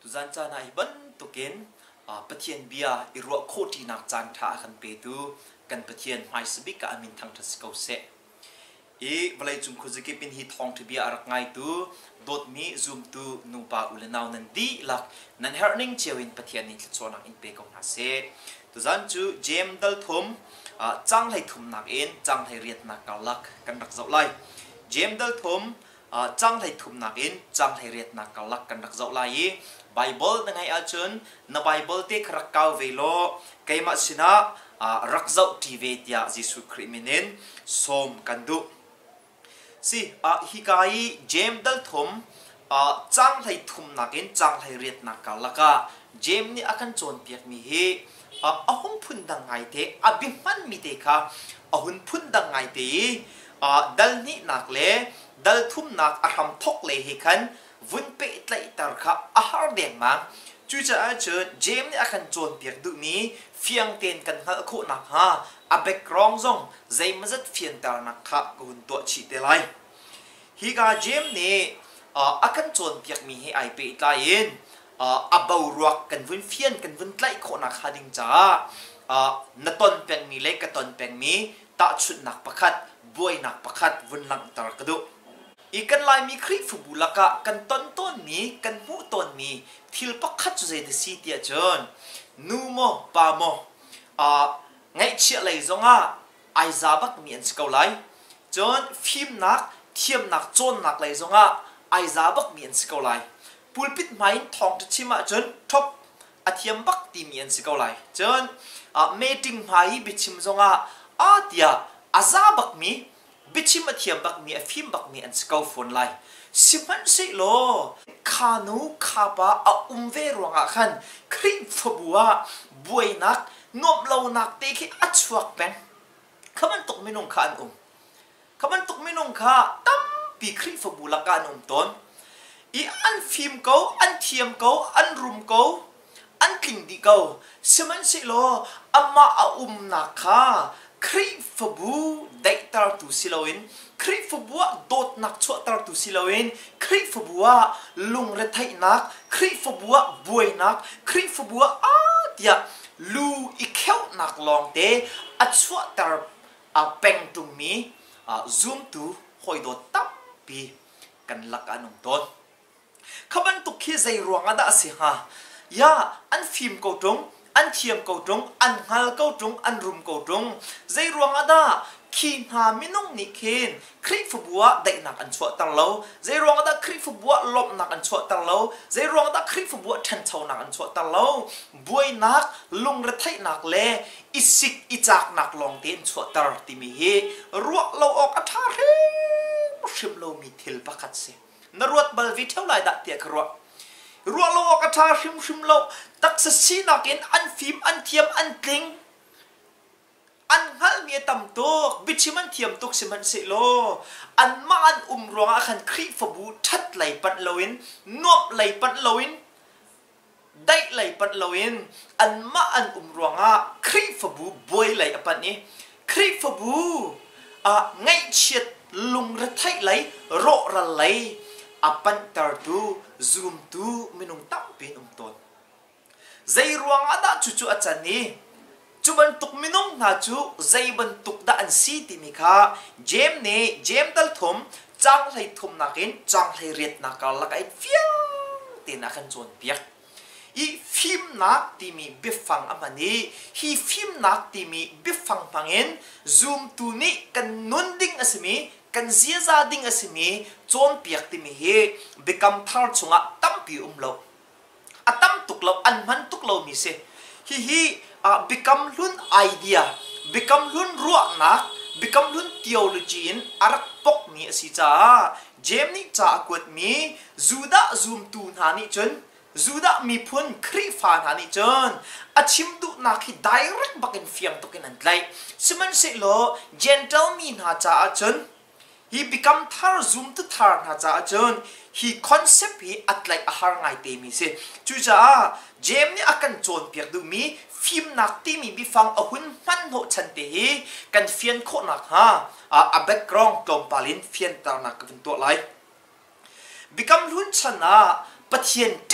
ตุจันจานาอิบันตุกินปะเทียนเบียอิรัวโคตีนักจันทาคันเปตูกันปะเทียนไฮสบิกอามินทังทัสเกาเซเวลาจุมคุจิกิปินฮิทองที่เบียอารักไงตูโดดมีจุมตูนูปาอุลนาวนันดีลักนันเฮอร์นิงเจวินปะเทียนนิทโซนักอินเปกงนาเซตุจันจูเจมดัลทุมจังไลทุมนักเอ็นจังไลเรียดนักกาลักกันรักเจ้าไลเจมดัลทุมจังไลทุมนักเอ็นจังไลเรียดนักกาลักกันรักเจ้าไลไบเบิลนั่งไงอาจารย์นไบเบิลเตครักเกาเวโลไกมาสินะรักเจ้าทีเวตยาจิสุคริมินินสมกันดุสิฮิกายเจมดัลทุมจังไลทุมนักเอ็นจังไลเรียดนักกาลักเจมนี่อาการโจนเปียกมีเฮหุ่นพุ่นดังไงเตะบิมันมีเตะค่ะหุ่นพุ่นดังไงเตะดัลนี่นักเล่ดัลทุ่มนักทำทกเล่ให้กันวุ้นเปิดไล่ตาค่ะอาหารเดียงมาจู่จะอาเจอเจมนี่อาการโจนเปียกดูนี้เฟียงเตียนกันหักคู่นักฮะเบกรองซงใจมันจะเฟียนตานักค่ะหุ่นตัวชีเตลัยฮิกาเจมนี่อาการโจนเปียกมีให้ไอเปิดไล่ยินบ่าวรักกันวุ่นเฟียนกันวุ่นไล่คนนักหาดิงจ้านตนเป็นมีเล็กตนเป็นมีตาชุดนักประคัดบวยนักประคัดวุ่นหลังตากระดูอีกันลายมีคริฟุบุลกะกันต้นมีกันหูต้นมีทิลประคัดจุดเดซีเตียจนนูโมปาโมไงเชี่ยเลยจงไอซาบักมีอันสกาวไลจนฟิมนักเทียมนักจนนักเลยจงไอซาบักมีอันสกาวไลปูลปิดไม้ทองจะชิมจนทบอาเทียมบักตีมีอันสิเกาไลจนเมติงไม้บิชิมจงเดียอาซาบักมีบิชิมอาเทียมบักมีฟิมบักมีอันสิเกาฝนไลสิมันสิโลขานูขาปะเวรวงขันครีฟบัวบวยนักนบเหล่านักเตะขี้อัดชวกแปงขมันตกไม่นงขาอันขมันตกไม่นงขาตั้มปีครีฟบัวละกันต้นอันฟิล์มเก่าอันเทียมเก่าอันรุมเก่าอันกิ่งดีเก่าสมันสิโลมานักค่ะครีฟบูได้ตราตุสิลวินครีฟบัวโดดนักชั่วตราตุสิลวินครีฟบัวลุงเรทัยนักครีฟบัวบวยนักครีฟบัวเดียลูอีเขียวนักลองเตอัดชั่วตราเป็งตุมีzoom ตูหอยโดดตับปีกันลักอันต้นขบันตุกขี้ใจรวงอะไรสิฮะยาอันฟิล์มเกาตรงอันเทียมเกาตรงอันฮัลเกาตรงอันรุมเกาตรงใจรวงอะไรขีนหามินุ่งนิเคนคลิฟบัวได้นักอันชั่วตั้งเล่าใจรวงอะไรคลิฟบัวลบนักอันชั่วตั้งเล่าใจรวงอะไรคลิฟบัวทันเท่านักอันชั่วตั้งเล่าบวยนักลุงระไทนักเล่อิสิกอิจากนักลองเต้นชั่วตั้งติมีเฮรัวเราออกอัฐาเรมุชิมเรามีทิลประคัดเสนรวดบาลวิเท่าไรดักเตียกรัวโลกทาชิมโลตักษสีนักเอ็นอันฟิมอันเทียมอันกลิงอันฮัลมีตั้มตุกบิชิมันเทียมตุกสิมันสิโลอันมาอันรวงอาคันครีฟบูทัดไหลปัดโลวินนวบไหลปัดโลวินได้ไหลปัดโลวินอันมาอันรวงอาครีฟบูบวยไหลปัดนี้ครีฟบูไงเฉียดลุงระไทไหลโรระไหลปันตาดูซูมดูมินุงตั้มเป็นต้นใจรวงอาดาจู่อาจารย์นี้จุบันตุกมินุงนาจูใจบันตุกดาอันซีติมิค่ะเจมนี่เจมดัลทมจังไลทมนักเอ็นจังไลเรียดนักลักไอเฟียงตีนักขันจวนเปียกอีฟิมนักที่มีบิฟังอามันนี้ฮีฟิมนักที่มีบิฟังพังเอ็นซูมตูนี่กันนุนดิ้งอสมีกันเสียซาดิ้งอสมีจนเปียกที่มีเฮบิคัมทาร์ชงะตั้มปีโลตั้มตุกโลอันมันตุกโลมีเสฮีบิคัมลุนไอเดียบิคัมลุนรัวนักบิคัมลุนเทโอโลจีนอารักปกมีสิจ้าเจมนี่จ้ากวดมีจูดาซูมตูนานิจนจูดามีพุ่นครีฟานานิจนอาชิมดูนักที่ direct บักอินฟิยงตุกินันไลสมันสิโล gentle มีนาจ้าจนhe become thar zoom to thar na cha chon he concept he at like a har ngai te mi se chu cha jem ni akan chon piak du mi film nak ti mi bi fang a hun man ho chan te hi kan fian kho nak ha a background tom palin fian tar nak vin to lai become hun chana pathian ti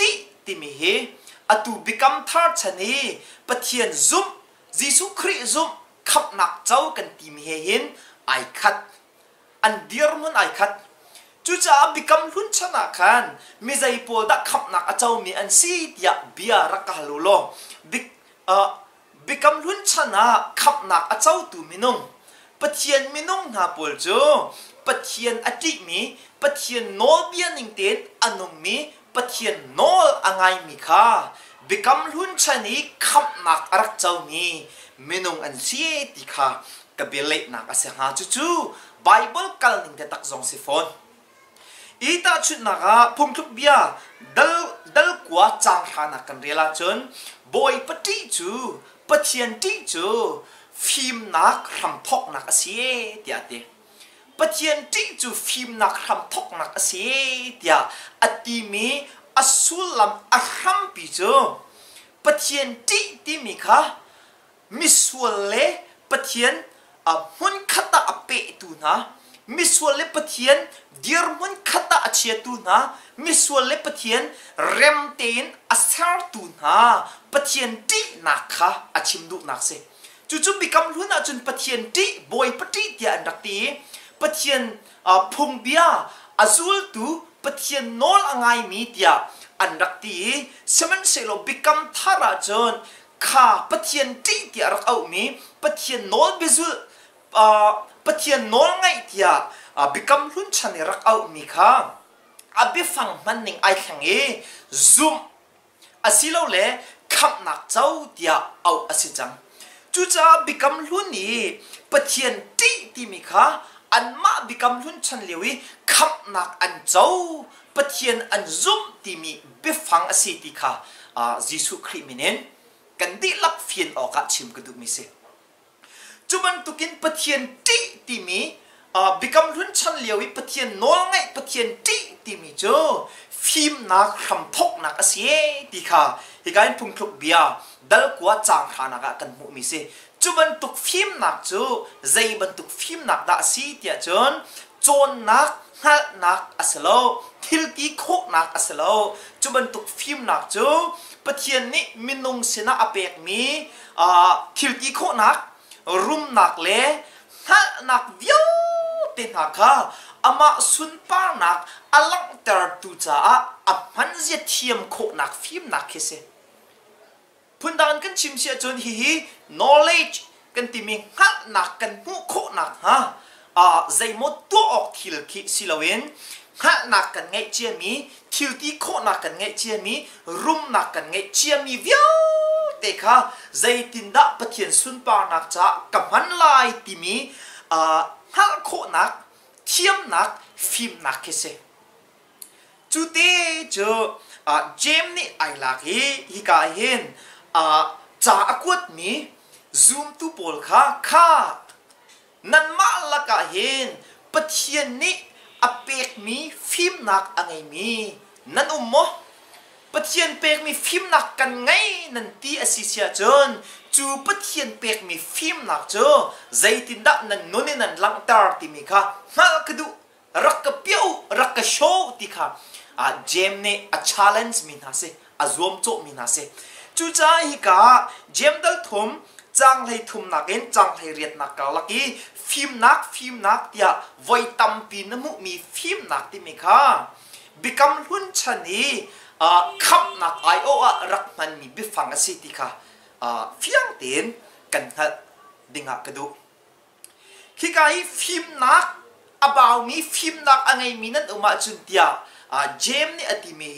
ติมิเฮอตูบิกัมทาร์ชนีปะเทียนซุมจิสุคริซุมขับนักเจ้ากันติมิเฮหินไอคัดอันเดียร์มุนไอคัดจูจ้าบิกัมลุนชนะกันมิใจปวดขับนักเจ้ามีอันซีเดียเบียรักฮัลโลบิกัมลุนชนะขับนักเจ้าตูมินุงปะเทียนมินุงหาปวดจูปะเทียนอดีมีปะเทียนโนเบียนิงเตนอันนุมีปะเทียนโนอังไงมีค่ะบิกัมลุนชนีขับนักรักเจ้ามีมินุงอันซีติค่ะกบิเลนักอาเซหาจูไบเบิลกัลนิงเตตักซองซิฟอนอีตาชุดนักพงทุกเบียดัลกว่าจางหานักกันเรลาจนบอยปฏิจูปะเทียนติจูฟิล์มนักรำทอกนักเสียเดียเดปะเทียนติจูฟิล์มนักรำทอกนักเสียเดียอติมีอสุลมอรัมปิจูปะเทียนติมีค่ะมิสวลเลปะเทียนมุนขัดอเปตูนะมิสวลเลปะเทียนเดียร์มุนขัดอเชียตูนะมิสวลเลปะเทียนเรมเตนอสาร์ตูนะปะเทียนตินักค่ะอชิมดูนักเสจู่ๆบิกัมลุนอาจุนปะเทียนติบอยปฏิเดียอันดักตีปะเทียนพงเบียอาซูลตูปะเทียนโนลอังไงมีเดียอันดักตีสมันเซโลบิกัมทาราจนข้าปะเทียนติเดียรักเอามีปะเทียนโนลเบซุลปะเทียนโนลไงเดียบิกัมลุนชันรักเอามีค่ะอาบิฟังมันนิงไอแข็งซุมอาศิโลเลขับนักเจ้าเดียเอาอาศิจังจูจ้าบิกัมลุนีปะเทียนติมีค่ะอันมาบิกัมลุนชันเลวีขับนักอันเจ้าปะเทียนอันซุมติมีบิฟังอาศิติค่ะยิสุคริมิเนนกันดีลักเฟียนออกาชิมกระดูมิเซจุบันตุกินปะเทียนติมีบิกัมลุนชันเลวีปะเทียนโนลไงปะเทียนติมีโจฟิล์มนักรำทกนักอาศิติค่ะฮิกายพุงทุกเบียดัลกว่าจางหานักกันมุมิเซจุบันตุกฟิล์มนักจูใจบันตุกฟิล์มนักดาสีเตียจนโจนนักฮัลนักอาศโลทิลกีโคกนักอาศโลจุบันตุกฟิล์มนักจูปะเทียนนี้มินุงเสนาอเปกมีทิลกีโคนักรุมนักเลฮัลนักเดียวเต็นหักค่ะอามาสุนปานักอลังเตอร์ตูจ้าอับมันเสียเทียมโคนักฟิล์มนักเคเซพุนดานกันชิมเสียจนฮี knowledge กันติมิฮักนักกันมุโคนักฮะใจหมดตัวออกทิลคิสิลาเวนฮักนักกันไงเจียมีทิลที่โคนักกันไงเจียมีรุมนักกันไงเจียมีวิวเตค่ะใจตินดาปะเทียนสุนปานักจ้ากับมันลายติมีฮักโคนักเทียมนักฟิล์มนักเคเซจุดที่เจอเจมนี่ไอลักฮิกาเห็นจากอากวดมีซูมตูโพลค่ะนั่นมาละกาเห็นปะเทียนนี่อเปกมีฟิล์มนักอะไรมีนั่นโมปะเทียนเปกมีฟิล์มนักกันไงนั่นตีอสิเสียจนจูปะเทียนเปกมีฟิล์มนักเจอใจตินดับนั่นนู่นนั่นลังตาร์ติมีค่ะฮัลกดูรักกะเปียวรักกะโชว์ติค่ะเจมเนี่ยchallenge มีนาเซรวมโจมีนาเซจูจ้าฮิกาเจมดัลทุมจังเลยทุมนักเอ็นจังเลยเรียนนักกาลักอีฟิล์มนักเดียไว้ตัมปีนมุมีฟิล์มนักที่มีค่ะบิกัมลุนชันนีขับนักไอโอรักมันมีบิฟังอาศิติค่ะฟิยังเต็นกันทัดดิ่งกระดูฮิกาฟิล์มนักบ่าวมีฟิล์มนักอะไรมีนั่นออกมาจุนเดียเจมนี่อติมี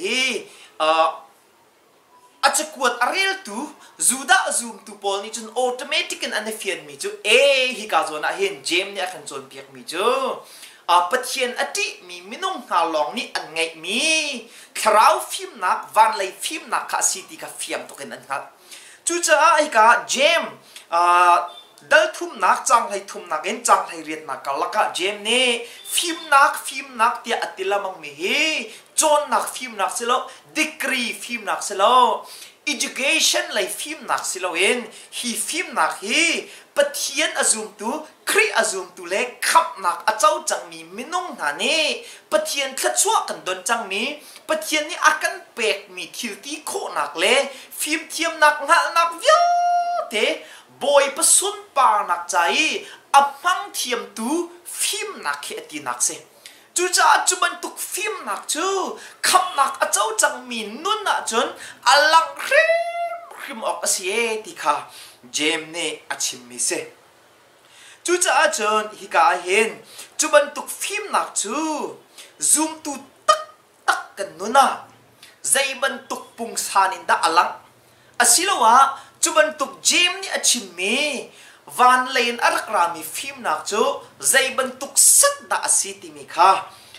อาจจะกวดอะไรตูจูดาซูมตูพอลนี่จนอัตโนมัติกันอันนี้เฟียนมีจูฮิกาโซน่าเห็นเจมนี่ขันจนเปียกมีจูปะเทียนอติมีมินุงหาลองนี่อันไงมีคราวฟิล์มนักวันเลยฟิล์มนักข้าสิติกับฟิล์มตัวกันนั่นครับจูจ้าฮิกาเจมดัลทุ่มนักจังให้ทุ่มนักเอ็นจังให้เรียนนักก็ลักเจมเนี่ยฟิล์มนักเดียอติละมังมีจนนักฟิล์มนักเสลดีกรีฟิล์มนักเสลeducation เลยฟิล์มนักเสลเอ็นฮีฟิล์มนักปะเทียนอซุมตูครีอซุมตูเล็กขับหนักอาเจ้าจังมีมินุ่งหานี่ปะเทียนทัดชั่วกันดนจังมีปะเทียนนี่อากันเปกมีทิลตีโคหนักเล่ฟิล์มเทียมหนักหนักเยอะเตบอยประสุนปาหนักใจอับมังเทียมตูฟิล์มหนักเขตีหนักเสจูจ้าจูบันตุกฟิล์มหนักจูขับหนักอาเจ้าจังมีนุ่นหนักจนอลังครีมออกเสียติค่ะเจมเน่อาชิมมิเซจูจ้าจนฮิกาเห็นจูบันตุกฟิล์มหนักจูซูมตูตักกันนุ่นน่ะใจบันตุกปุงสานินดาอลังอาศิลวะจูบันตุกเจมนี่อาชิมมิวันเลนอารักรามีฟิล์มหนักจูใจบันตุกสัตดาอาศิติมิค่ะ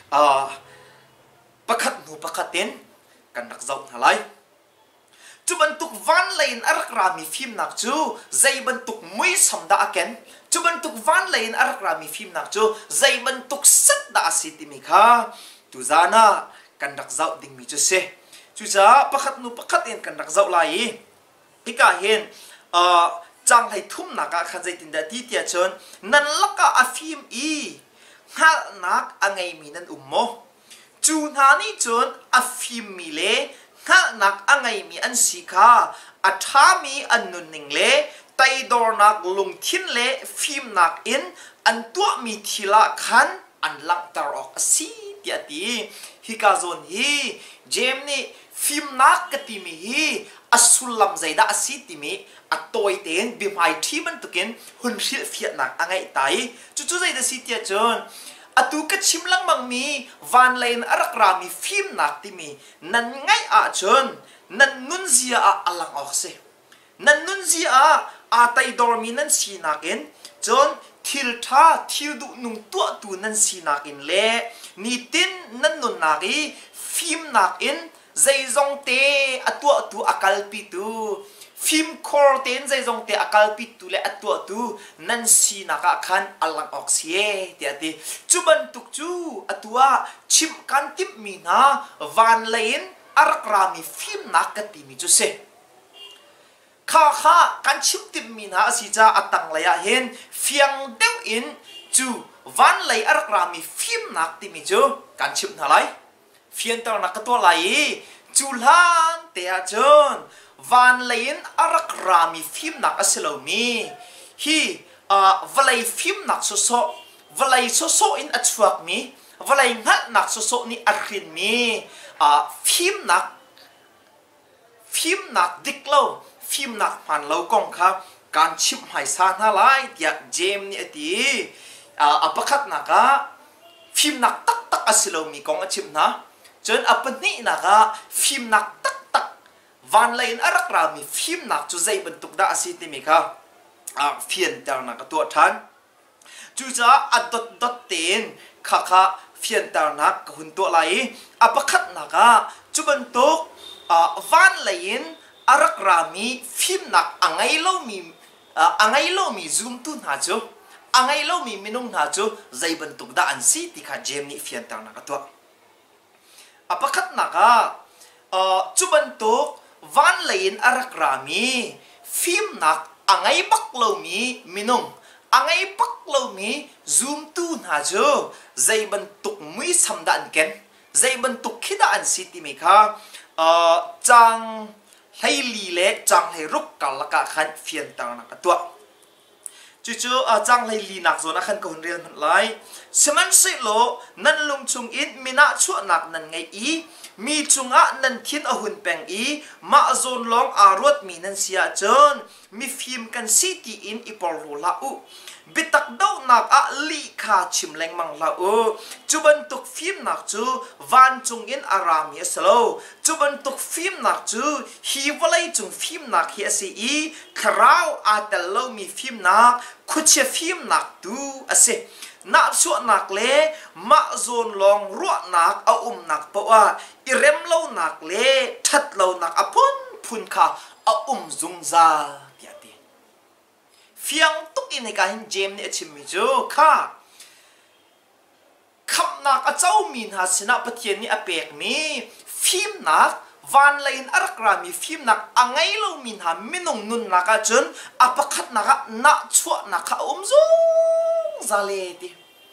ประคัดหนูประคัดเต็นกันนักเจ้าอะไรจูบันตุกวันเลนอารักรามีฟิล์มหนักจูใจบันตุกมุ้ยสัมดาเกนจูบันตุกวันเลนอารักรามีฟิล์มหนักจูใจบันตุกสัตดาอาศิติมิค่ะตูจานะกันนักเจ้าดิ่งมีจูเซจูจ้าประคัดหนูประคัดเต็นกันนักเจ้าไลที่กาเห็นจังให้ทุ่มนักขันใจตินดาที่เตียชนนั่นลักกะอาฟิมอีฮัลนักอังไงมีนั่นโมจูนานี่จนอาฟิมมีเล่ฮัลนักอังไงมีอันสิกาอัฐามีอันนุนนิงเล่ไตดอร์นักลุงทินเล่ฟิมนักอินอันตัวมีทีละขันอันลังตรอกสีเตียตีฮิกาโซนฮีเจมนี่ฟิมนักกติมีฮีอสุลลัมใจดาสีติมีอัตโตยเตนบิมไอที่มันตุกินหุ่นเรียเฟียนักอังไงไตจู่ๆใจดาสีเตียจนอตุกชิมลังมังมีวันเลนอารักรามีฟิมนักติมีนั่นไงอาจนนั่นนุนเสียอาลังออกเสนั่นนุนเสียอาไตดอร์มีนั่นสีนักเอ็นจนทิลท่าทิลดุนุ่งตัวตูนั่นสีนักเอ็นเล่นิตินนั่นนุนนักอีฟิมนักเอ็นใจจงเตอตัวตูอากาลปิตูฟิล์มคอร์เทนใจจงเตะอากาลปิตุเลอตัวตูนั่นสีนักขันอลังออกเสียเดียดีจูบันตุกจูอตัวชิมกันติมมีนาวันเลนอารักรามีฟิล์มนักกติมีจูเซข้ากันชิมติมมีนาสิจ้าอัตังเลยเห็นเฟียงเดวอินจูวันเลนอารักรามีฟิล์มนักติมีจูกันชิมอะไรเฟียงตระนักตัวไหลจูลังเตียจนวันเลนอารักรามีฟิล์มนักอสโลมีฮีวลัยฟิล์มนักโซโซวลัยโซโซอินอัจฉริมีวลัยงัดนักโซโซนี่อัครินมีฟิล์มนักดิกโลฟิล์มนักมันเลวกงครับการชิมไฮซานาไลท์ยาเจมนี่ตีประคัดนักฟิล์มนักตักอสโลมีกงอชิมนะจนอปนี่นักฟิล์มนักตักวันเลนอารักรามีฟิล์มนักจูใจบรรทุกดาสิติมิค่ะเฟียนเตอร์นักตัวทันจูจ้าอัดดดเตนข้าเฟียนเตอร์นักหุ่นตัวไหลประคัดนักจูบรรทุกวันเลนอารักรามีฟิล์มนักอังไงโลมีซูมตุนหาจูอังไงโลมีมินุงหาจูใจบรรทุกดาอันสิติค่ะเจมนี่เฟียนเตอร์นักตัวประคัดนักจูบรรทุกวันเลนอารักรามีฟิล์มนักอังไงปักโลมีมินุงอังไงปักโลมีซูมตูนหาจูใจบรรทุกมุ้ยสัมดันเกนใจบรรทุกคิดอันสิติมิค่ะจังให้ลีเละจังให้รุกกัลละกะขันเฟียนต่างนักตัวจู่ๆจังให้ลีนักโซนักขันคนเรียนมันไล่สมันสิโลนั่นลุงชงอินมีนักชั่วนักนั่นไงอีมีจุงะนันทินอหุ่นแปงอีมาโซนลองอารวดมีนันเสียจนมีฟิล์มกันซีตีอินอีปอลลาอูบิตักดาวนักลีขาชิมแรงมังลาอูจูบันตุกฟิล์มนักจูวันจุงอินอารามีสโลจูบันตุกฟิล์มนักจูฮีวลัยจุงฟิล์มนักเฮียซีอีคราวอาเตลโลมีฟิล์มนักคุชเชฟิล์มนักดูอาเซนักชั่วนักเล่มาโซนลองรัวนักเอานักเพราะว่าอิเรมเล่านักเล่ทัดเล่านักพุนค่ะเอาซุงซาเดียดีเฟียงตุกอินในการเจมเนี่ยชิมิจูค่ะคำนักเจ้ามีนาสนะปะเทียนนี่อเปกมีฟิล์มนัก van lain arakrami film nak angai lo min ha minung nun naka chun apakat naka na chua naka umzong zaleti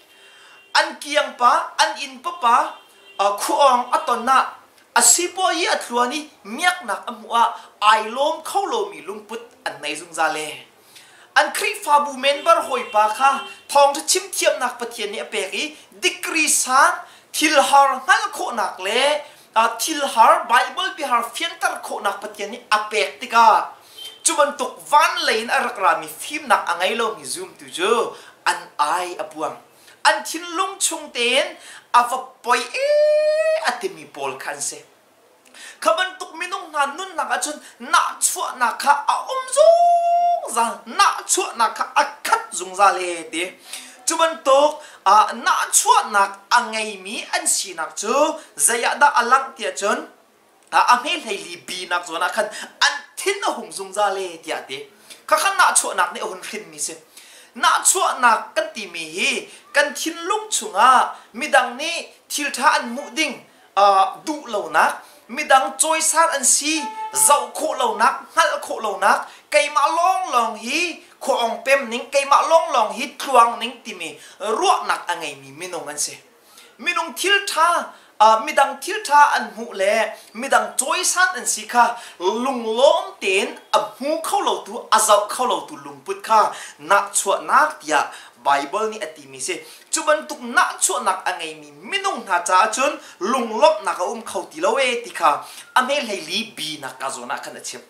an kiang pa an in pa khuang atona asipo yi atluani miak nak amwa ailom kholo mi lungput an nei zung zale an kri fabu member hoi pa kha thong chim thiam nak pathian ni apeki degree sang thil har hal kho nak le thil har bible bi har fiantar kho nak pathian ni apek tika chuban tok van lein arakrami film nak angai lo mi zoom tu jo an ai apuang an thin lung chung ten ava poi atimi pol khanse kaban tuk minung na nun na achun na chua na kha a zung za na chua na kha akhat zung za le de chuban tok na chua na angai mi an si nak chu zaya da alang tia chun a mel hei li bi nak zona khan an thin a hung zung za le tia de kha khan na chua nak ne hun khin mi se na chua nak kan ti mi hi kan thin lung chunga midang ni thil tha an mu ding du lo nak midang choi san an si zau kho lo nak hal kho lo nak kai ma long hi kho ong pem ning kai ma long hi thuang ning ti mi ruak nak angai mi minong an se minong thil tha midang thil tha an mu le midang choi san an si kha lung lom ten a mu kho lo tu azau kho lo tu lung put kha na chua nak tia bible ni atimi se chuban tuk na chua nak angai mi minung na cha chun lung lop na ka khauti lo e ti kha amel hei li bi na ka zona khan achim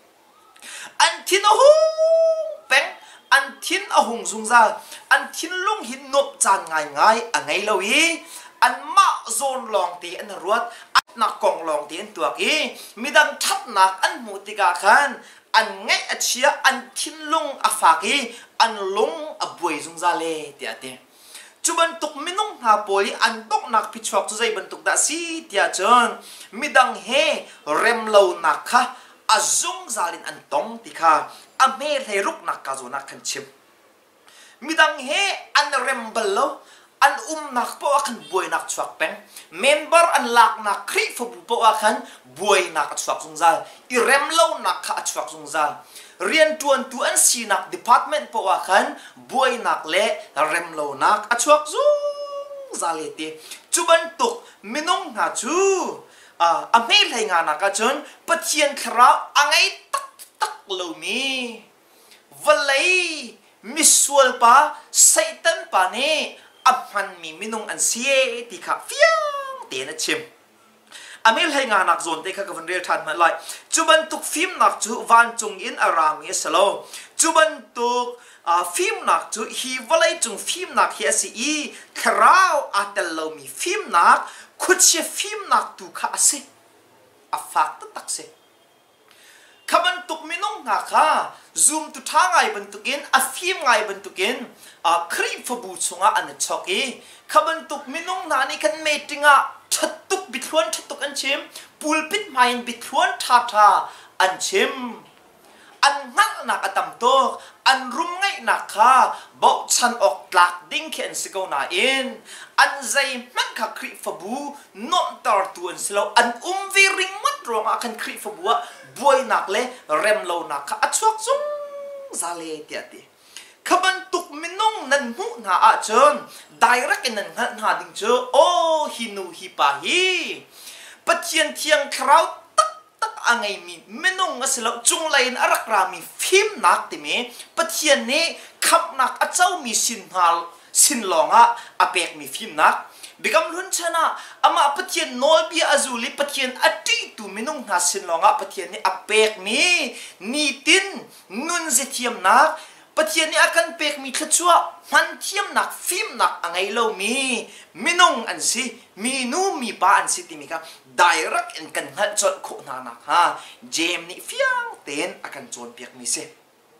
an thin a hung peng an thin a hung zung za an thin lung hin nop chan ngai angai lo hi an ma zon long ti an ruat at na kong long ti an tuak hi midang that nak an mu ti ka khan an ngai achia an thin lung afaki an lung abuai zung za le ti ate chuban tuk minung ha poli an tok nak pichwak chu zai ban tuk da si tia chon midang he rem lo nak kha azung zalin an tong ti kha ame le ruk nak ka zo nak khan chim midang he an rem balo an nak po akan buai nak chwak peng member an lak nak kri fobu po akan buai nak chwak zung zal I rem lo nak kha chwak zung zal rian tuan tu an si nak department po akan buai nak le rem lo nak achwak zung zalete chuban tuk minung na chu ame lai nga nak achon pathian khra angai tak lo mi valai miswal pa satan pa ne aphan mi minung an sie ti kha fiang te na chim amel hai nga nak zon te kha ka van rel than ma lai chuban tuk film nak chu van chung in aram ye salo chuban tuk film nak chu hi valai chung film nak hi si I khrau atel lo mi film nak khut che film nak tu kha ase afak tak se kaban tuk minung na kha zoom tu thangai bentukin a film ngai bentukin kri fobu chunga an choki kaban tuk minung na ni kan metinga thattuk bithuan thattuk an chim pulpit main bithuan tha an chim an ngal na atam to an rum ngai na kha bo chan ok tlak ding khen siko na in an zai man kha kri fobu non tar tu an silo an vi ring mat rong akan kri fobu buai nak le rem lo nak kha achwak zung zale tiati kaban tuk minung nan mu na a chon direct in nan ha ding cho o hinu hi pa hi pathian thiang khrau tak angai mi minung asilo chung lain arakrami film nak ti me pathian ne khap nak achau mi sin longa apek mi film nak bigam lun chana ama pathian nol bi azuli pathian ati tu minung na sin longa pathian ni apek mi ni tin nun zetiam nak pathian ni akan pek mi thachua man thiam nak film nak angai lo mi minung an si mi nu mi pa an si ti mi ka direct in kan hat chot kho na nak ha Jeim ni fiang ten akan chon pek mi se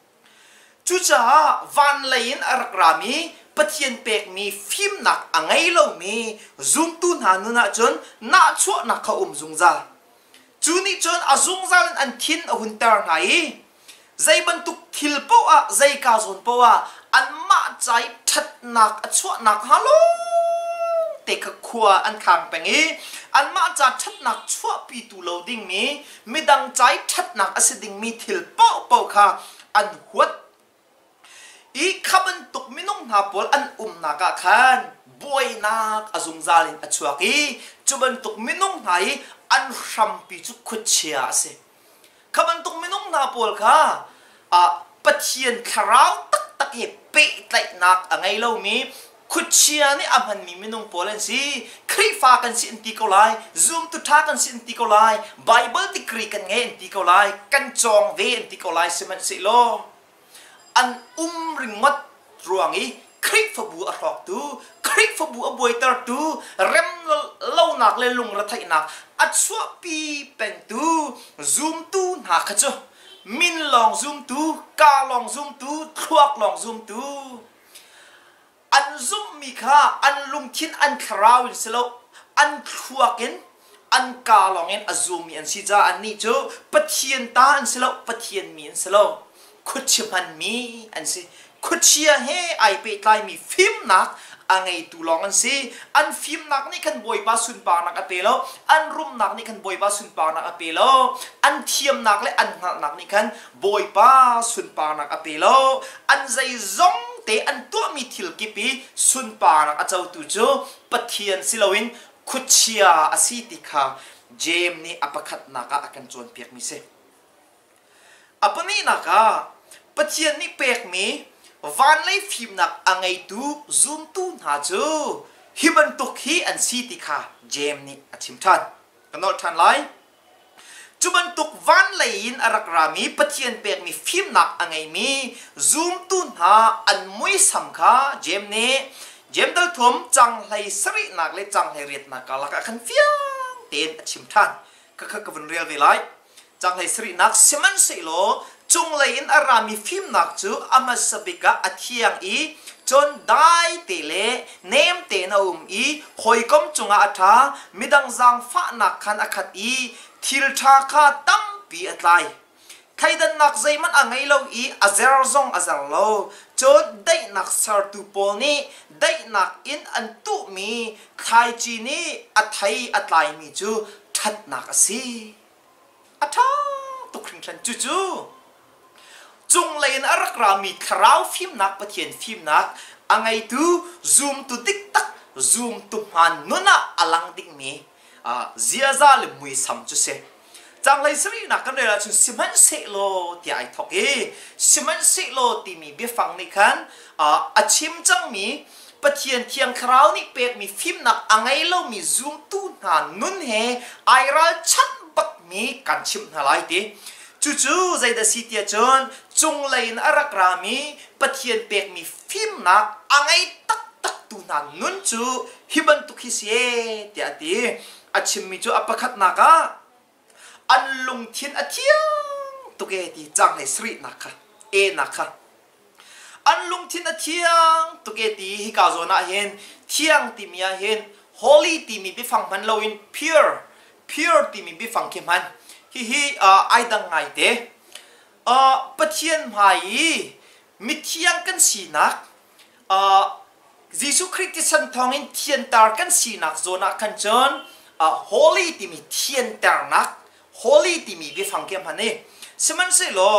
chucha van lain arakrami pathian pek mi film nak angai lo mi zoom tu na nu na chon na chua nak kha zung za chu ni chon azung za an thin a hun tar nai zai ban tuk thil po a zai ka zon po a an ma chai that nak a chua nak halo เตะขวาอันขังเป็นงี้อันมาจากทัดหนักชั่วปีตุโลดิ้งมีไม่ดังใจทัดหนักอสดิ่งมีทิลเป้าเป้าค่ะอันหัวอีขบันตุกมินุงนาปอลอันนักขันบวยนักอซุงซาลินอัจฉริจุบันตุกมินุงไหนอันรัมปีจุขุดเชียเสขบันตุกมินุงนาปอลค่ะปะเทียนคราวตักตักเยเปะไตนักอะไรเล่ามีขุดเชียนี่อามันมีมินุงปอลันสิคริฟ้ากันสินติโกไลซูมตุท่ากันสินติโกไลไบเบิลติกรีกันเงินติโกไลกันจองเวนติโกไลสมันสิโลอันริงมัดรวงอีคริฟบูอรอกตูคริฟบูอบวยตร์ตูเร็มเล่านักเลยลุงระไทยนักอัดสวปีเป็นตูซูมตูนักขจมินลองซูมตูกาลองซูมตูทวกลองซูมตูอันซุ่มมีค่าอันลุงทินอันคราวอินสโลอันทวกินอันกาลองเอ็นอซูมีอันซิจาอันนี้จูปะเทียนตาอันสโลปะเทียนมีอันสโลขุดเชื่อมันมีอันสิขุดเชื่อเฮไอเปตไลมีฟิล์มนักอันไงตูลองอันสิอันฟิล์มนักนี่คันบอยบาสุนปานักอเปโลอันรุมนักนี่คันบอยบาสุนปานักอเปโลอันเทียมนักและอันนักนี่คันบอยบาสุนปานักอเปโลอันใจซงแต่อันตัวมีทิลกิปีสุนปานักอาเจ้าตูโจปะเทียนสิลวินขุดเชียอาศิติคาเจมนี่อปะขัดนักอากันจวนเปียกมิเซอปนี่นักปะเทียนนี่เปียกมีวันเลยฟิล์มนักอังไงตูซูมตูน่าจูฮิบันตุกฮีอันศิติคาเจมนี่อธิมทันกันนอทันไลจุบันตุกวันเลยอินอารักรามีปะเทียนเปียกมีฟิล์มนักอังไงมีซูมตูน่าอันมวยสัมคาเจมนี่เจมดัลทมจังไหสรินักเลยจังไหเรียดนักกาลักขันฟิยงเต็นอธิมทันก็คือวันเรียลเวลาจังไหสรินักสิมันสิโลจงเลยอินอารามีฟิล์มนักจูอามาสบิกะอัฐยังอีจนได้เตเลเนมเตนอุมอีหอยกมจงอาธามิดังจังฟ้านักขันอคัดอีทิลทาคาตั้มปีอัตไลใครดันนักใจมันอ่างไงเราอีอาเซอร์ซงอาเซอร์โลจนได้นักสารตุโปนี่ได้นักอินอันตุมีใครจีนี่อัฐไยอัตไลมีจูทัดนักสิอัฐาตุคริงฉันจูจงเลยนอารักรามีคราวฟิล์มนักปะเทียนฟิล์มนักอังไงตูซูมตุดิกตักซูมตุมันนุนะอลังดิกมีเสียซาเลมุยสัมจุเซจังเลยสรีนักกันเลยละจุนสิมันเซโลที่ไอทอกสิมันเซโลที่มีเบียฟังนี่คันอาชิมจังมีปะเทียนเทียงคราวนี่เป็ดมีฟิล์มนักอังไงเรามีซูมตุนันนุนเฮไอรัลชัดบักมีกันชิมหาไรตีจู่ๆใจเดสิเตียจนจงเลยนอารักรามีปะเทียนเป็กมีฟิล์มนักอังไงตักตักตูนันนุนจูฮิบันตุคิเสียเตียตีอาชิมมีจูอปะขัดนักอันลุงเทียนอาเทียงตุเกตีจังเลยสรีนักนักอันลุงเทียนอาเทียงตุเกตีฮิกาโซนาเห็นเทียงตีมีเห็นฮอลลี่ตีมีไปฟังมันเราอินpureตีมีไปฟังเข้มมันฮิไอดังไงเดปะเทียนไม้มิเทียงกันสีนักยิสุคริสต์สันทองอินเทียนตาร์กันสีนักโซนักกันจนฮอลลี่ที่มีเทียนตาร์นักฮอลลี่ที่มีไปฟังเกมพันนี่สมันสิโล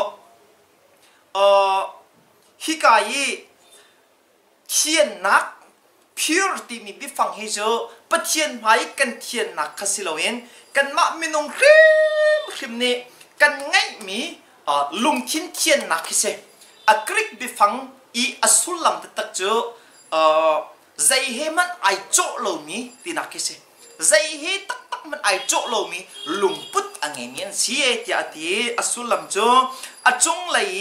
ฮิกายเทียนนัก pure ที่มีไปฟังให้โจปะเทียนไม้กันเทียนนักคาสิโลเอนกันมามินงคริมนี่กันไงมีลุงทินเทียนนักเสกริกบิฟังอีอสุลัมตักเจใจเฮมันไอโจโลมีตีนักเสใจเฮตักมันไอโจโลมีลุงพุทอังเงียนเสียที่อาทิอสุลัมโจจงเลย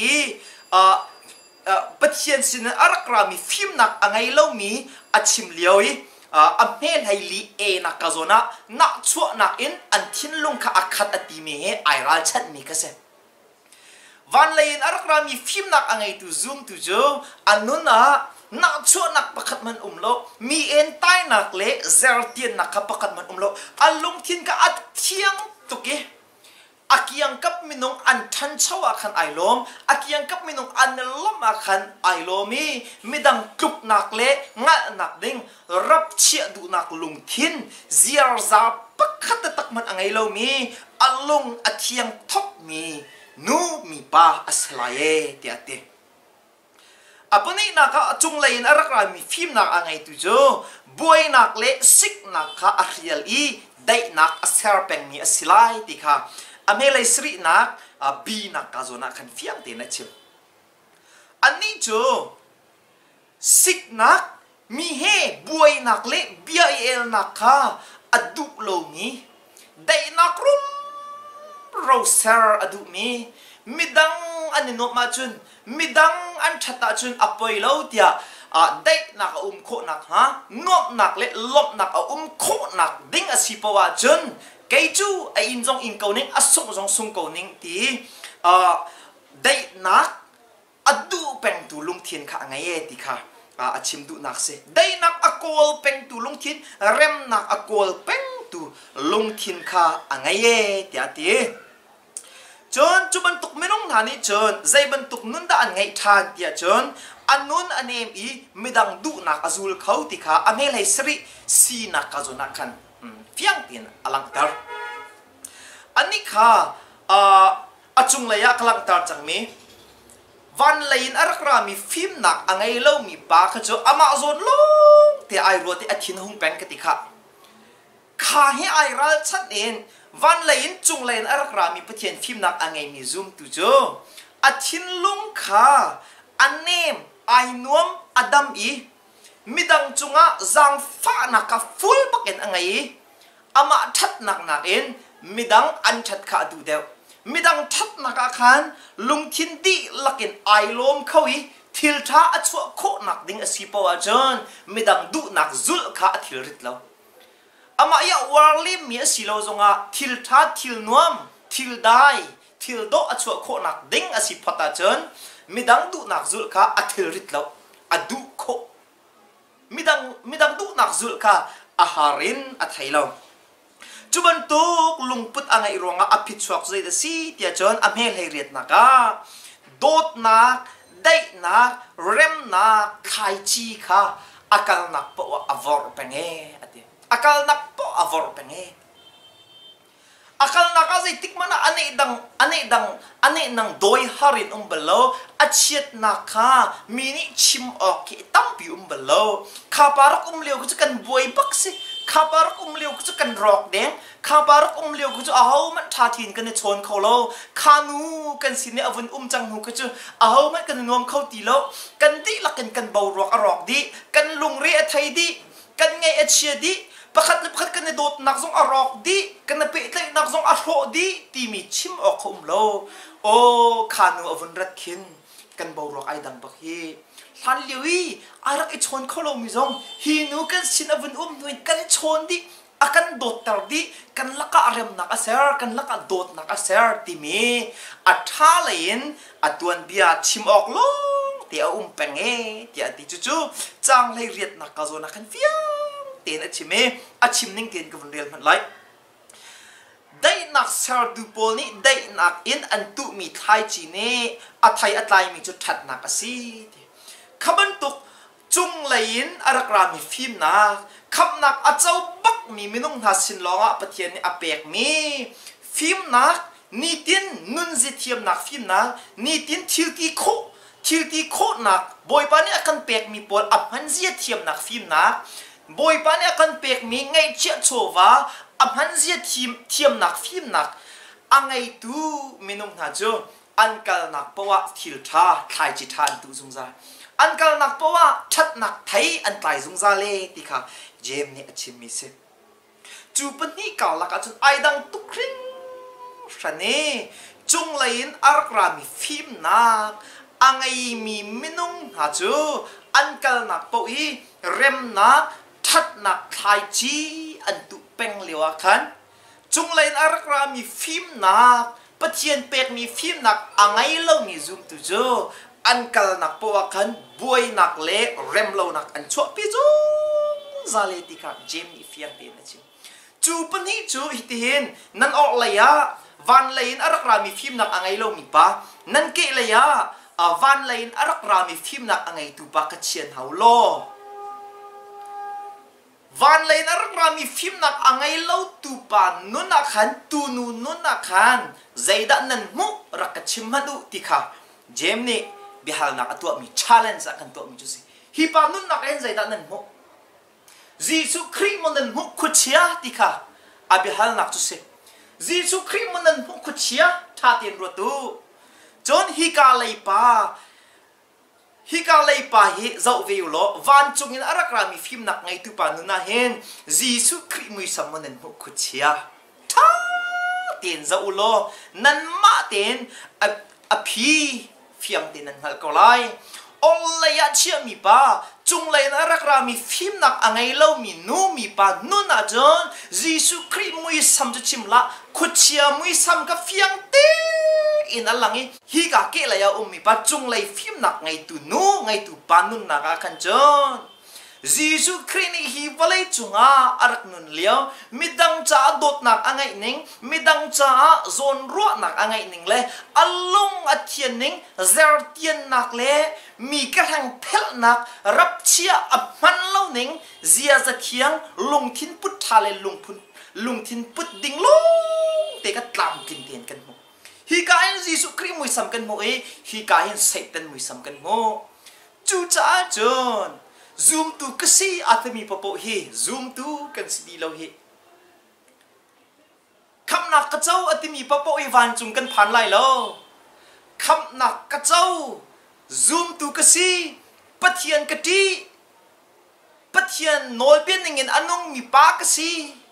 ปะเทียนสินอารักรามีฟิล์มนักอังไงโลมีชิมเลียวอเมนไฮลีนักกาโซนะนักชัวนักอินอันทินลุงข้าอักขัดอติมีเฮไอรัลชัดมีกษะวันเลยนอารักรามีฟิล์มนักอังไงตูซูมตูโจอันนู้นนักชัวนักประคัดมันโลมีเอ็นใต้นักเละเซอร์เทียนนักประคัดมันโลอันลุงทินก็อัดเทียงตุก akyang kap minong an than chawa khan ailom akyang kap minong an lom akhan ailomi midang tuk nak le nga nak ding rap chia du nak lung thin ziar za pakhat tak man angai lo mi alung athiang thok mi nu mi pa aslaye tiate apuni naka chung lain arak mi phim nak angai tu jo boy nak le sik nak kha arial i dai nak aser peng mi asilai ti kha amelai sri nak bi nak ka zo nak khan fiang te na chim ani jo sik nak mi he boy nak le biel nak kha adu lo mi dai nak rum roser adu mi midang ani no ma chun midang an thata chun apoi lo tia dai nak kho nak ha ngop nak le lop nak kho nak ding asipawa chun kai chu a in jong in ko ning asung jong sung ko ning ti dai nak adu peng tu lung thien kha ngai e ti kha achim du nak se dai nak akol peng tu lung thin rem nak akol peng tu lung thin kha angai e tia ti chon chu ban tuk menong nani chon zai ban tuk nun da an ngai than tia chon anun anem i midang du nak azul khau ti kha amel hai sri si nak ka zo nak khan fiang tin alang tar ani kha achung laya kalang tar chang mi van lain arakra mi film nak angai lo mi pa kha cho amazon long te ai ro te athin hung peng ka ti kha kha he ai ral chat in van lain chung lain arakra mi pathian film nak angai mi zoom tu jo athin lung kha anem ai nuam adam i midang chunga zang fa na ka full baken angai ama that nak nak in midang an that kha du deu midang that nak khan lung thin di lakin ai lom khawi thil tha achwa kho nak ding asipawa jon midang du nak zul kha thil rit lo ama ya warli mi asilo zonga thil tha thil nuam thil dai thil do achwa kho nak ding asipata jon midang du nak zul kha athil rit lo adu kho midang du nak zul kha aharin athailo chuban tuk lungput angai ronga apit chuak zai da si tia chon amel hei riat naka dot nak dai nak rem nak khai chi kha akal nak po avor penge ati akal nak po avor penge akal nak azai tik mana ane dang doi harin umbalo achiet naka mini chim ok tampi umbalo khaparak umleu ku kan boi baksi khaparak umleu ku kan rock deng khaparak umleu ku ahau man thathin kan chon kholo khanu kan sine avun chang hu ku ahau man kan nom khau ti lo kan ti lakin kan bau rock arok di kan lungri athai di kan ngai achia di pakhat kan dot nak zong arok di kan pe tlai nak zong arho di ti mi chim ok umlo o khanu avun rat khin kan bau rock ai dang bakhi han liwi arak I chon kholo mi zong hi nu kan sin avun nuin kan chon di akan dot tar di kan laka arem nak aser kan laka dot nak aser ti mi atha lain atuan bia chim ok long ti penge ti ati chu chang lai riat nak ka zo na kan fiang ten achime achim ning ten ka rel man lai dai nak ser du pol ni dai nak in an tu mi thai chi ne athai atlai mi chu that nak asi khaban tuk chung lain arakra mi phim na khap nak achau bak mi minung ha sin longa pathian ni apek mi phim nak ni tin nun zi thiam nak phim na ni tin thil ti kho nak boy pa ni akan pek mi pol ap han zia thiam nak phim na boy pa ni akan pek mi ngai chia chowa ap han zia thiam nak phim nak angai tu minung na jo ankal nak pawa thil tha khai chi than tu zung za ankal nak pawa that nak thai an tlai zung za le ti kha jem ni achim mi se chu pan ni kaw la ka chun ai dang tu kring shane chung lain arkra mi phim nak angai mi minung ha chu ankal nak pawi rem nak that nak thai chi an tu peng lewa khan chung lain arkra mi phim nak pathian pek mi phim nak angai lo mi zoom tu jo ankal nak pawa khan boy nak le rem lo nak an chwa pi zo zale ti kha jem ni fiang te na chi chu pani chu hitin nan ok la ya วันเลยนอารักรามีฟิล์มนักอังไงเรามีปะนั่นเกเลยอะวันเลยนอารักรามีฟิล์มนักอังไงตูปะกระเชียนเฮาโลวันเลยนอารักรามีฟิล์มนักอังไงเราตูปะนุนักขันตูนูนุนักขันใจดันนั้นมุรักกระชิมมาดูติค่ะเจมนี่บิฮาลนักตัวมี challenge อากันตัวมีจุสิฮิปานุนักเอ็นใจดันนั้นมุจีสุครีมันนั้นมุขุเชียติค่ะอาบิฮาลนักจุสิจีสุครีมันนั้นมุขุเชียท่าเตียนรัวตูจนฮิกาเลยปาฮิเจ้าเวลโลวันจงอินอารักรามีฟิล์มนักไงตูปานุนาเห็นจีสุครีมุยสัมมันนั้นมุขุเชียท่าเตียนเจ้าโลนั่นมาเตียนอภิฟิยงเตียนนั้นฮัลก็ไลโอเลยอาเชียมีปาจงเลยนะรักรามีฟิล์มนักอังไงเล่ามีนูมีปานุนาจนจีสุครีมุยสัมจุชิมละขุดเชียมุยสัมกับฟิยงเตีอินอัลลังฮีกาเกลยามีปาจงเลยฟิล์มนักไงตูนูไงตูปานุนากันจนจีสุครีนี่ฮีวลัยจุงอารักนุนเลี้ยวมิดังจ้าดดนักอังไงนิงมิดังจ้าโซนรัวนักอังไงนิงเลยอัลลงอัเทียนนิงเซลเทียนนักเลยมีกระหังเพลนักรับเชียอับมันเล่านิงเจียจะเคียงลงทินพุทธาเลลงทินพุทดิ่งลงเตะก็ตามกินเตียนกันหมดฮีกาอินจีสุครีมุยสัมกันหมดฮีกาอินเซตันมุยสัมกันหมดจูจ้าจนzoom tu kasi atami papo hi zoom tu kan sidi lo hi kham nak ka chau atimi papo hi van chung kan phan lai lo kham nak ka chau zoom tu kasi pathian kati pathian nol pian ngin anong mi pa kasi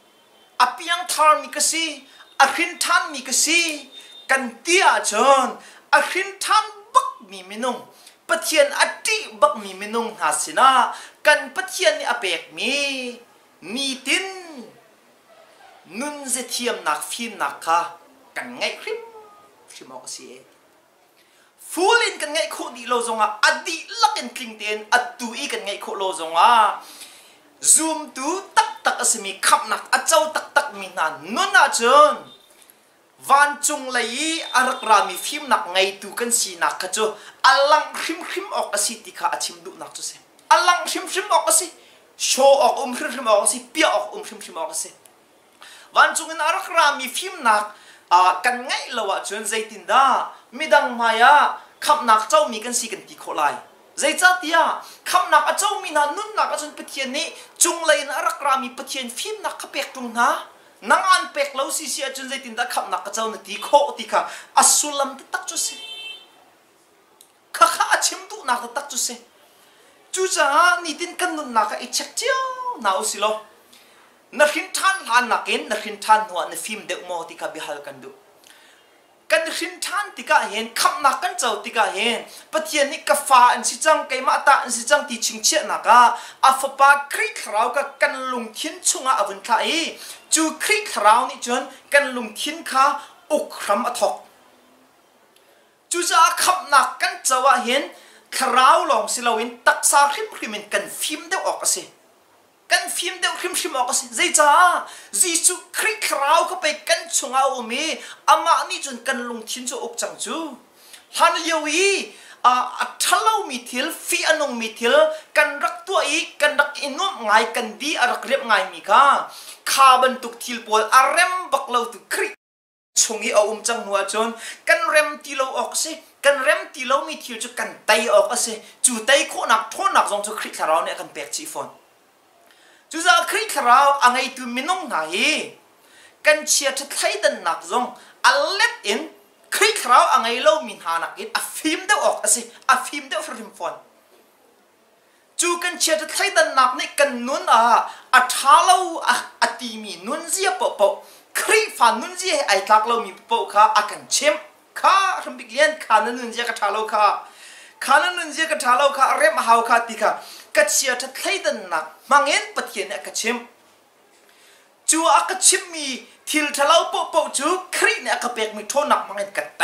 apiang thar mi kasi akhin than mi kasi kan tia chon akhin than bak mi minungปัจเจียนอดีบักมีมินุงหาสินะกันปัจเจียนนี่อเปกมีตินนุนเจเทียมนักฟิล์มนักค่ะกันไงคริมชิมออกสิฟูลินกันไงโคดีโลจงอ่ะอดีลักกันคลิงเตียนอดูอีกันไงโคโลจงอ่ะซูมดูตักสิมีขับนักอเจ้าตักมีนานนุนอาจนวันจงเลยอารักรามีฟิล์มนักไงตูกันสีนักขจูอัลลังคริมออกสิติค่ะชิมดูนักจุเสอัลลังคริมออกสิโชว์ออกคริมออกสิเปียออกคริมออกสิวันจงอารักรามีฟิล์มนักกันไงละวะจนใจตินดาไม่ดังมายาขับนักเจ้ามีกันสีกันตีโคไลใจจ้าเตียขับนักเจ้ามีนานุ่นนักจนปะเทียนนี้จงเลยอารักรามีปะเทียนฟิล์มนักขเปกตรงนะนังอันเป็กเราสิเสียจนใจตินตาขับนักกระเจ้าหน้าที่โคติค่ะอสุลัมตักจุเสข้าชิมตุนักตักจุเสจูจ้านี่ตินกันนุนนักไอเช็คเจ้าหนาวสิโลนักหินทันหานักเห็นนักหินทันหัวในฟิล์มเด็กโมติค่ะบิฮัลกันดูกันหินทันติกาเห็นขับนักกันเจ้าติกาเห็นปะเทียนนี่กาฟ้าอันสิจังไก่มาตาอันสิจังตีชิงเชี่ยนักอาฟปาคริกเรากับกันลุงทิ้นชุงอาวันไทยจูคริกเรานี่จนกันลุงทิ้นข้าอุกครัมอทอกจูจะขับนักกันเจ้าเห็นคราวลองสิเราเห็นตักซาคริมกันฟิล์มเดียวออกสิกันฟิล์มเดียวคริมออกสิใจจ้าจีจูคริกเราก็ไปกันชงเอามีอามานี่จนกันลุงทิ้นจูอุกจังจูฮันเลียวอีทัลเรามีทิลฟีอันงมีทิลกันรักตัวอีกันรักอินุมไงกันดีรักเรียบไงมีค่ะข้าบรรทุกทิลปอลอารมบักเราตุคริชงอีเอาจังหัวจนกันเรมทิลเราออกสิกันเรมทิลเรามีทิลจะกันไตออกสิจูไตโคนักโทนักจงจะคริกเราเนี่ยกันเปียกชีฟอนจูจะคริกเราอังไงตุมินงไหนกันเชียร์จะไทยดันนักจงอัลเลตอินคริกเราอังไงเรามีหานักอินฟิล์มเดียวออกสิฟิล์มเดียวฟริมฟอนจูกันเชียร์จะไทยดันนักนี่กันนุนท้าเราตีมีนุนเสียปะคริกฟันนุนเสียไอ้ทักเรามีปะค่ะกันเชื่อมค่ะทำบิกเลียนขานุนเสียกระทาเราขานุนเสียกระทาเราเรียบหาวค่ะติค่ะกันเชียร์จะไทยดันนักมังเงินปะเทียนกันเชื่อมจูกันเชื่อมมีทิลทะเลาปะจูคริเนี่ยก็เป็นมีโทนักมังเงินกัดไต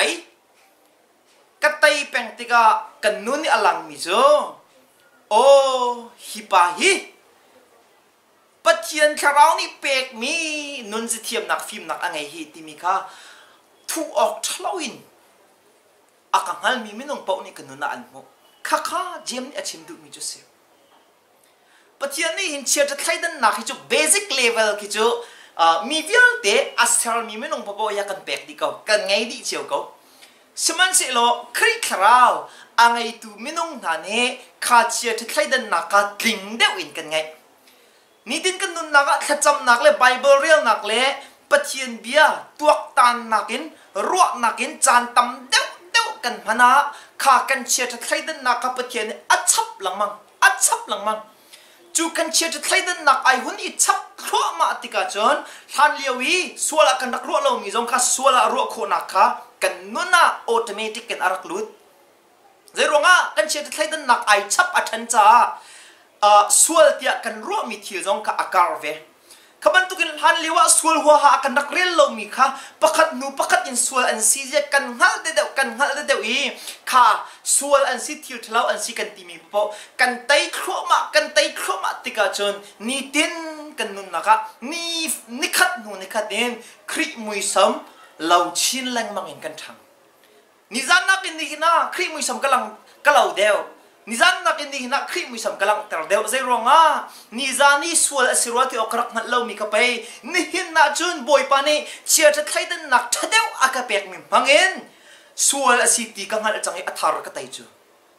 เป็นติกากันนุนนี่อลังมิโซโอ้ฮิปาฮิปัจเจียนคราวนี่เป็กมีนุนจะเทียมนักฟิล์มนักอะไรฮิติมิค่ะท thu ok thlawin akangal mi minong pau ni kanuna anmo khakha Jeim ni achim du mi chu se pathian ni hin chia ta thaidan na khi chu basic level khi chu mi vial te asal mi minong pau ya kan pek di kau kan ngai di chiu kau seman se lo kri kharau angai tu minong na ne kha chia ta thaidan na ka tling deu in kan ngai ni tin kan nun na ka thacham nak le bible real nak le pathian bia tuak tan nakin ruak nakin chan tam deu deu kan hana kha kan chia ta thaidan na ka pathian achap langmang chu kan chia ta thaidan nak ai hun I chap khwa ma tika chon han liawi suala kan rak ro lo mi jong kha suala ro kho nak kha kan nuna automatic kan arak lut zeronga kan chia ta thaidan nak ai chap athan cha sual tia kan ro mi thil jong kha akar ve kaban tukin han liwa sual huwa ha kan rak rel lo mi kha pakhat in sual an si je kan hal de deu I kha sual an si thil thlau an si kan ti mi po kan tai khoma tika chon ni tin kan nun naka ni khat den khri mui sam lau chin lang mangin kan thang ni zan nak in ni na khri mui sam kalau deu ni zan nak in ni na khri mui sam kalang tar deu zai ronga ni zani sual asirwati okrak ngat lo mi ka pai ni hin na chun boy pa ni chia ta thaidan nak thadeu aka pek mi mangin sual asiti ka ngal changi athar ka tai chu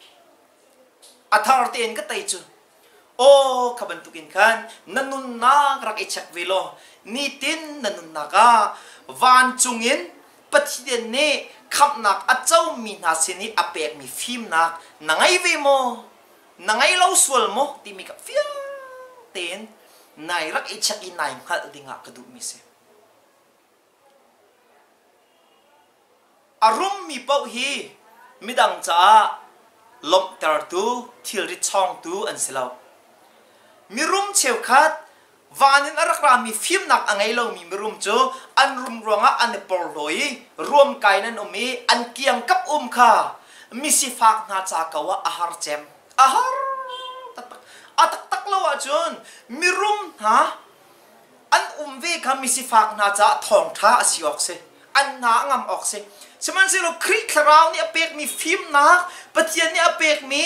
athar ten ka tai chu o kaban tukin kan nanun na rak ichak velo ni tin nanun na ka van chungin pathian ne khap nak achau mi na sini apek mi phim nak nangai ve mo nangai lo sual mo ti mi ka fia ten nai rak ichak I nai hal dinga ka du mi se arum mi pau hi midang cha lom tar tu thil ri chong tu an selau mirum cheu khat vanin arak rami film nak angai lo mi mirum cho an rum ronga an por loi rom kainan omi an kiang kap kha mi si fak na cha kawa ahar chem ahar atak tak lo wa chun mirum ha an ve kha mi si fak na cha thong tha asiok se an na ngam ok se seman se lo kri kharau ni apek mi film nak pathian ni apek mi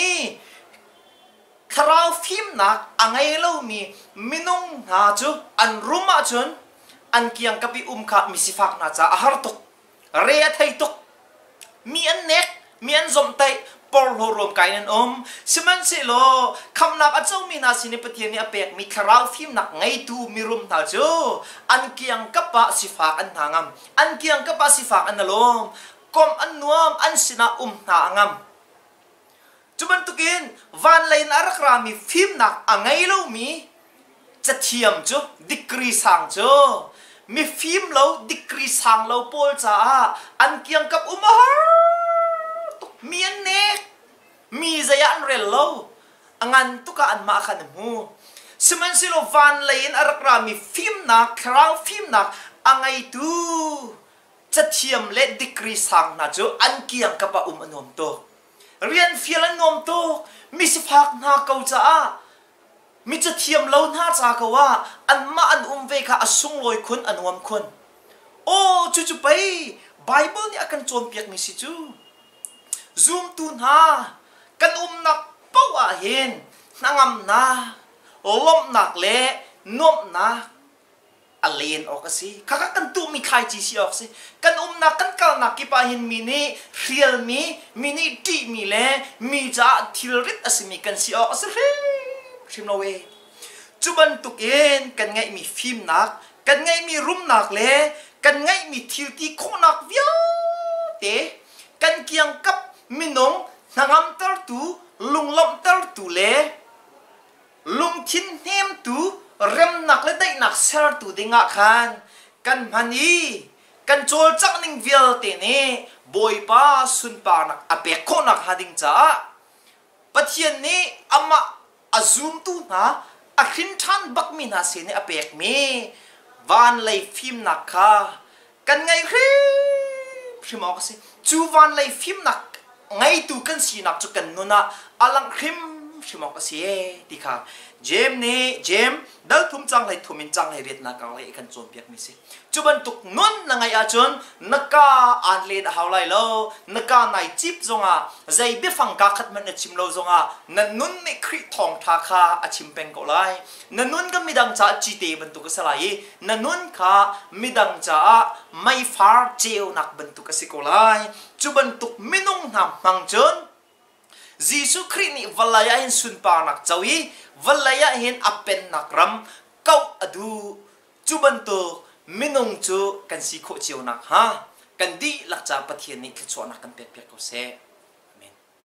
kharau film nak angai lo mi minung na chu an ruma chun an kiang kapi kha mi sifak na cha ahar tok re thai tok mi an nek mi an zom tai por ho rom kainan seman se lo kham nak achau mi na sini pathian ni apek mi kharau film nak ngai tu mi rum ta chu an kiang kapa sifak an hangam an kiang kapa sifak an alom kom an nuam an sina na angam chuban tukin van lain arak rami film nak angai lo mi chathiam chu dikri sang chu mi film lo dikri sang lo pol cha an kiang kap umahar mi an nek mi zaya an rel lo angan tuka an ma khan mu seman silo van lain arak rami film nak krang film nak angai tu chathiam le dikri sang na chu an kiang kap anom to rian fialan nom to mi sifak na kau cha mi cha thiam lo na cha kawa an ma an ve kha asung loi khun anuam khun o chu pai bible ni akan chom piak mi si chu zoom tu na kan nak pawa hin nangam na lom nak le nom na alien okasi kaka kan tu mi khai chi si oksi kan na kan kal na ki pa hin mini real mini ti mi le mi ja thilrit asimi kan si ok asri shim no we chuban tukin kan ngai mi film nak kan ngai mi room nak le kan ngai mi thil ti kho nak via te kan kiang kap minong nangam tar tu lunglom tar tu le lung thin hem tu rem nak le dai nak ser tu dinga khan kan mani kan chol chak ning vial te ne boy pa sun pa nak ape kho nak hading cha pathian ni ama azum tu na akhin than bak mi na se ne apek me van lei film nak kha kan ngai hri phimok se chu van lei film nak ngai tu kan si nak chu kan nuna alang khim ชิมอกเสียดีค่ะเจมนี่เจมดัลทุ่มจังเลยทุ่มินจังเลยเรียนนักอะไรกันจนเปียกมิสิจุบันตุกนุ่นนังไงอาจนนักกาอันเลดหาวไลโลนักกาในจิบจงอ่ะใจบิฟังกาขัดมันชิมโลจงอ่ะนันนุ่นนี่คริทองทาคาอาชิมเป็นก็ไลนันนุ่นก็มีดังจ่าจีเตบันตุกสลายนันนุ่นค่ะมีดังจ่าไม่ฟาร์เจียวนักบันตุกสิก็ไลจุบันตุกมินุงนำมังจนYesus Kristus ni valaya hin sunpa nak cawi valaya hin apen nak ram kau adu cubantu minung cu kan si ko chiu nak ha kan di lakcha pathian ni khchwa nak kan pek pek ko se